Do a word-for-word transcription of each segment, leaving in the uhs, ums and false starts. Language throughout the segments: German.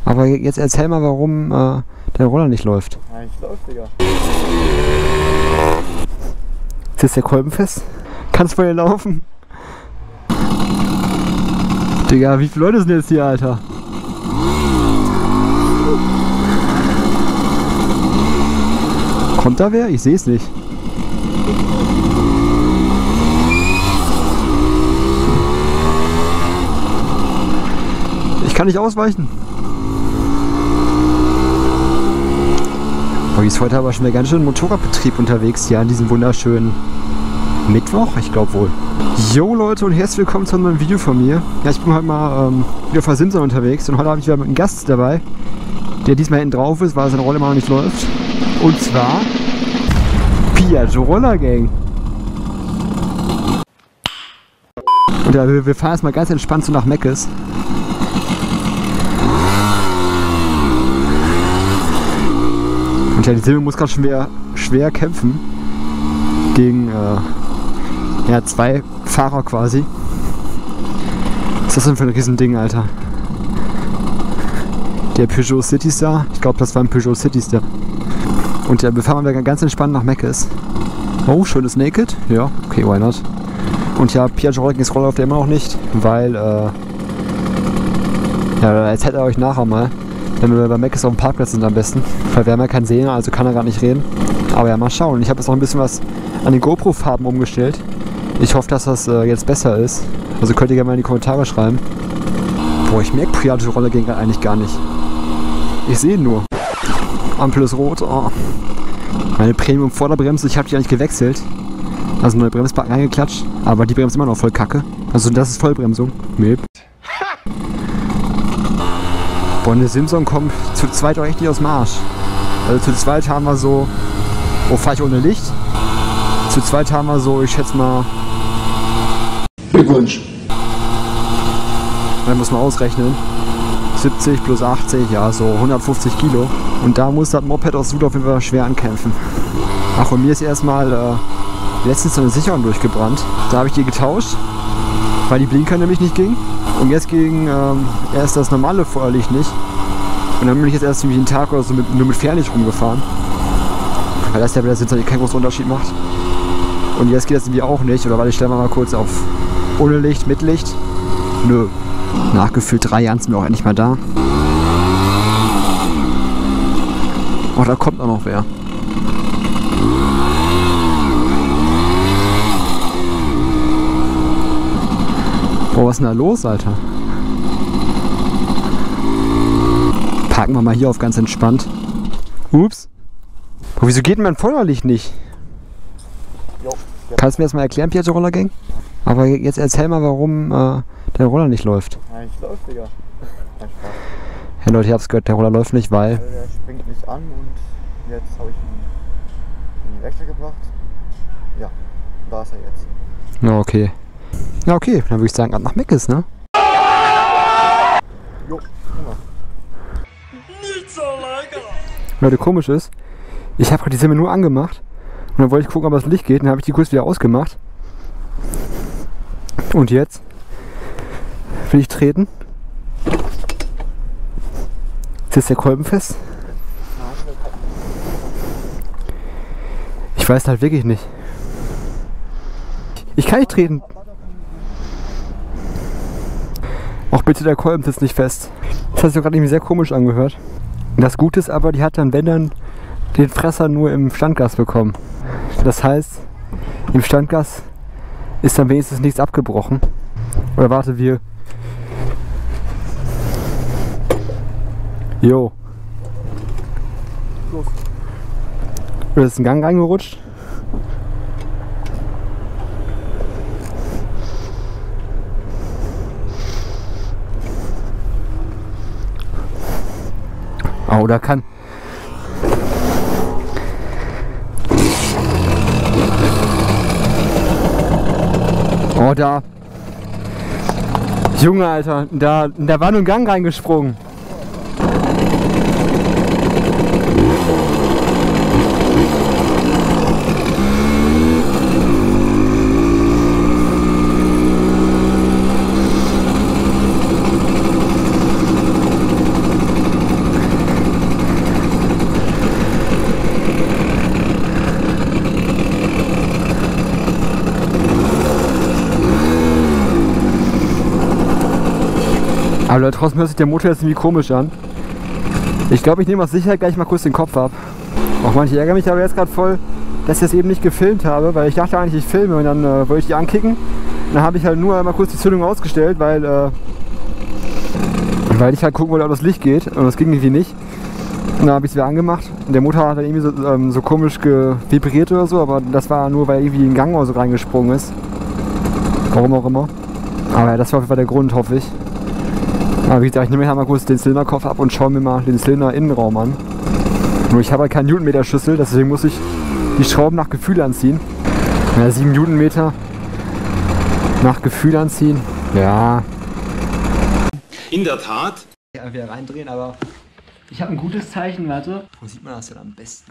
Aber jetzt erzähl mal, warum äh, der Roller nicht läuft. Ja, ich läuft, Digga. Ist der Kolben fest? Kannst du vor dir laufen? Digga, wie viele Leute sind jetzt hier, Alter? Kommt da wer? Ich sehe es nicht. Ich kann nicht ausweichen. Oh, ist heute aber schon wieder ganz schön Motorradbetrieb unterwegs hier an diesem wunderschönen Mittwoch, ich glaube wohl. Jo Leute und herzlich willkommen zu einem neuen Video von mir. Ja, ich bin heute mal ähm, wieder vor Simson unterwegs und heute habe ich wieder einen Gast dabei, der diesmal hinten drauf ist, weil seine Rolle mal noch nicht läuft. Und zwar Piaggio Roller Gang. Und ja, wir, wir fahren jetzt mal ganz entspannt so nach Meckes. Und ja, die Silbe muss gerade schwer, schwer kämpfen gegen äh, ja, zwei Fahrer quasi. Was ist das denn für ein Riesending, Alter? Der Peugeot Citystar, ich glaube das war ein Peugeot Citystar. Und ja, wir fahren mal ganz entspannt nach Meckes. Oh, schönes Naked, ja, okay, why not? Und ja, Piaggio Roller Gang läuft ja immer noch nicht, weil, äh, ja, erzählt er euch nachher mal. Wenn wir bei Meckes auf dem Parkplatz sind am besten. Weil wir haben ja keinen Sehner, also kann er gar nicht reden. Aber ja, mal schauen. Ich habe jetzt noch ein bisschen was an den GoPro-Farben umgestellt. Ich hoffe, dass das äh, jetzt besser ist. Also könnt ihr gerne mal in die Kommentare schreiben. Boah, ich merke Piaggio Roller Gang eigentlich gar nicht. Ich sehe ihn nur. Ampel ist rot. Oh. Meine Premium-Vorderbremse, ich habe die eigentlich gewechselt. Also neue Bremsbacken reingeklatscht. Aber die Bremse ist immer noch voll kacke. Also das ist Vollbremsung. Milb. Boah, eine Simson kommt zu zweit auch echt nicht aus dem Arsch. Also zu zweit haben wir so... Oh, fahre ich ohne Licht? Zu zweit haben wir so, ich schätze mal... Glückwunsch. Dann muss man ausrechnen. siebzig plus achtzig, ja so hundertfünfzig Kilo. Und da muss das Moped aus Süd auf jeden Fall schwer ankämpfen. Ach, und mir ist erstmal äh, letztens so eine Sicherung durchgebrannt. Da habe ich die getauscht, weil die Blinker nämlich nicht ging. Und jetzt ging ähm, erst das normale Vorderlicht nicht. Und dann bin ich jetzt erst irgendwie einen Tag oder so mit, nur mit Fernlicht rumgefahren. Weil das ja bei der Simson keinen großen Unterschied macht. Und jetzt geht das irgendwie auch nicht. Oder weil ich stelle mal kurz auf ohne Licht, mit Licht. Nö. Nach gefühlt drei Jahren sind wir auch endlich mal da. Oh, da kommt auch noch wer. Boah, was ist denn da los, Alter? Parken wir mal hier auf ganz entspannt. Ups. Boah, wieso geht denn mein Vorderlicht nicht? Jo. Kannst du mir das mal erklären, Piaggio Roller Gang? Aber jetzt erzähl mal, warum äh, der Roller nicht läuft. Ja, ich läuft, Digga. Kein Spaß. Hey Leute, ihr habt es gehört, der Roller läuft nicht, weil... Also der springt nicht an und jetzt habe ich ihn in die Werkstatt gebracht. Ja, da ist er jetzt. Na okay. Ja okay, dann würde ich sagen, ab nach Meckes, ne? Jo, Nicht so lecker! Leute, komisch ist, ich habe gerade die Simme nur angemacht und dann wollte ich gucken, ob das Licht geht, und dann habe ich die kurz wieder ausgemacht. Und jetzt will ich treten. Ist jetzt der Kolben fest? Ich weiß halt wirklich nicht. Ich kann nicht treten. Auch bitte, der Kolben sitzt nicht fest. Das hat sich doch gerade irgendwie sehr komisch angehört. Das Gute ist aber, die hat dann, wenn dann, den Fresser nur im Standgas bekommen. Das heißt, im Standgas ist dann wenigstens nichts abgebrochen. Oder warte, wir... Jo. los. Oder ist ein Gang reingerutscht? Oh, da kann... Oh, da... Junge, Alter, da, da war nur ein Gang reingesprungen. Aber trotzdem hört sich der Motor jetzt irgendwie komisch an. Ich glaube, ich nehme aus Sicherheit gleich mal kurz den Kopf ab. Auch manche ärgern mich aber jetzt gerade voll, dass ich das eben nicht gefilmt habe, weil ich dachte eigentlich, ich filme und dann äh, wollte ich die ankicken. Und dann habe ich halt nur mal kurz die Zündung ausgestellt, weil, äh, weil ich halt gucken wollte, ob das Licht geht. Und das ging irgendwie nicht. Und dann habe ich es wieder angemacht. Und der Motor hat dann irgendwie so, ähm, so komisch vibriert oder so, aber das war nur, weil irgendwie ein Gang oder so reingesprungen ist. Warum auch immer. Aber ja, das war auf jeden Fall der Grund, hoffe ich. Aber wie gesagt, ich nehme mir mal kurz den Zylinderkopf ab und schaue mir mal den Zylinder-Innenraum an. Nur ich habe halt keinen Newtonmeter-Schlüssel, deswegen muss ich die Schrauben nach Gefühl anziehen. Ja, sieben Newtonmeter nach Gefühl anziehen. Ja. In der Tat. Ja, wieder reindrehen, aber ich habe ein gutes Zeichen, warte. Wo sieht man das denn am besten?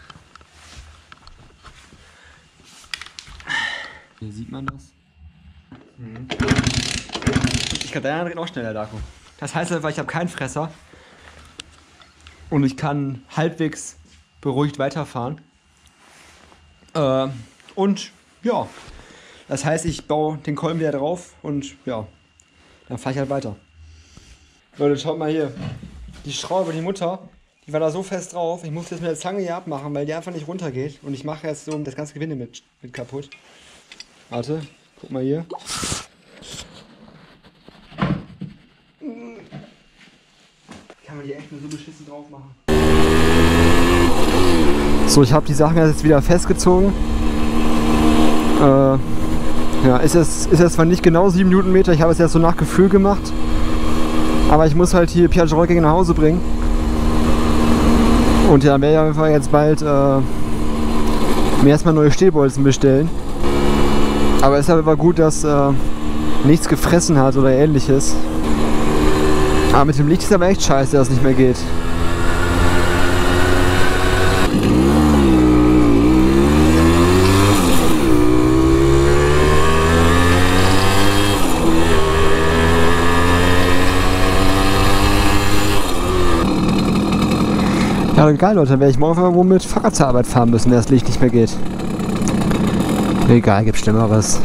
Hier sieht man das. Mhm. Ich kann deiner drehen auch schneller, Darko. Das heißt einfach, ich habe keinen Fresser. Und ich kann halbwegs beruhigt weiterfahren. Äh, und ja, das heißt, ich baue den Kolben wieder drauf und ja, dann fahre ich halt weiter. Leute, schaut mal hier. Die Schraube, die Mutter, die war da so fest drauf. Ich musste jetzt mit der Zange hier abmachen, weil die einfach nicht runtergeht. Und ich mache jetzt so das ganze Gewinde mit, mit kaputt. Warte, guck mal hier. Kann man die echt nur so beschissen drauf machen. So, ich habe die Sachen jetzt wieder festgezogen. Äh, ja, ist jetzt, ist jetzt zwar nicht genau sieben Newtonmeter, ich habe es jetzt so nach Gefühl gemacht. Aber ich muss halt hier Piaggio-Rückgänge nach Hause bringen. Und ja, dann werde ich auf jeden Fall jetzt bald äh, mir erstmal neue Stehbolzen bestellen. Aber es ist aber gut, dass äh, nichts gefressen hat oder ähnliches. Aber mit dem Licht ist aber echt scheiße, dass es nicht mehr geht. Ja, egal, Leute, dann werde ich morgen einfach wohl mit Fahrrad zur Arbeit fahren müssen, wenn das Licht nicht mehr geht. Egal, gibt Schlimmeres.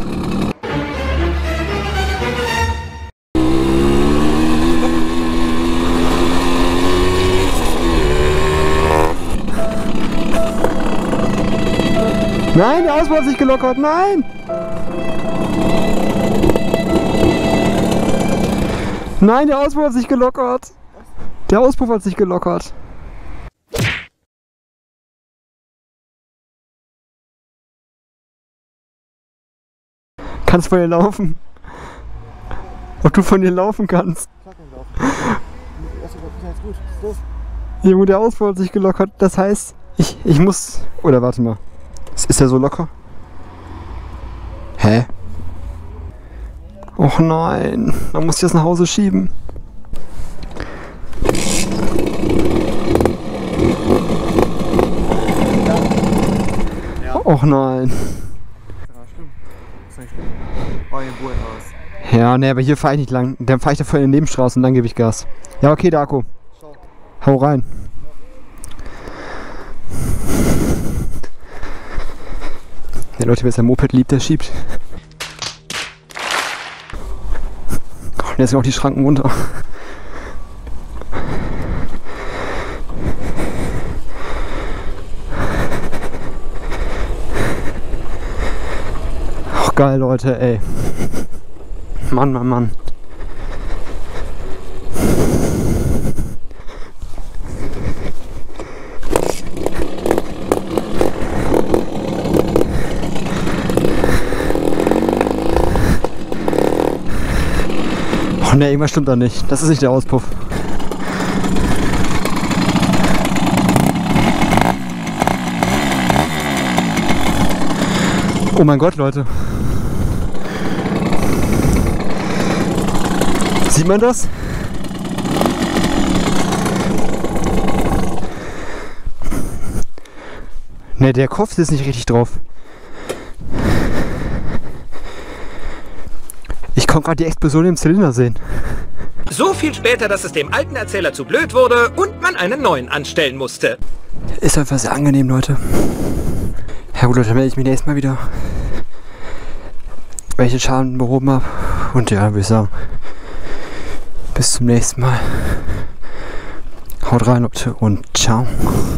Nein, der Auspuff hat sich gelockert, nein! Nein, der Auspuff hat sich gelockert! Der Auspuff hat sich gelockert. Kannst von dir laufen? Ob du von dir laufen kannst? Klar kann ich laufen. Das ist jetzt gut. Was ist los? Junge, der Auspuff hat sich gelockert. Das heißt, ich, ich muss... Oder warte mal. Ist der so locker? Hä? Och nein. Dann muss ich das nach Hause schieben. Ja. Och nein. Oh, hier Ruhe raus. Ja, ne, aber hier fahre ich nicht lang. Dann fahre ich da voll in den Nebenstraße und dann gebe ich Gas. Ja, okay, Darko. Ciao. Hau rein. Ja, Leute, wer sein Moped liebt, der schiebt. Und jetzt sind auch die Schranken runter. Ach, geil, Leute, ey. Mann, Mann, Mann. Oh ne, irgendwas stimmt da nicht. Das ist nicht der Auspuff. Oh mein Gott, Leute. Sieht man das? Ne, der Kopf ist nicht richtig drauf. Ich konnte gerade die Explosion im Zylinder sehen. So viel später, dass es dem alten Erzähler zu blöd wurde und man einen neuen anstellen musste. Ist einfach sehr angenehm, Leute. Ja gut, Leute, dann melde ich mich nächstes Mal wieder, wenn ich den Schaden behoben habe. Und ja, würde ich sagen, Bis zum nächsten Mal. Haut rein, Leute, und ciao.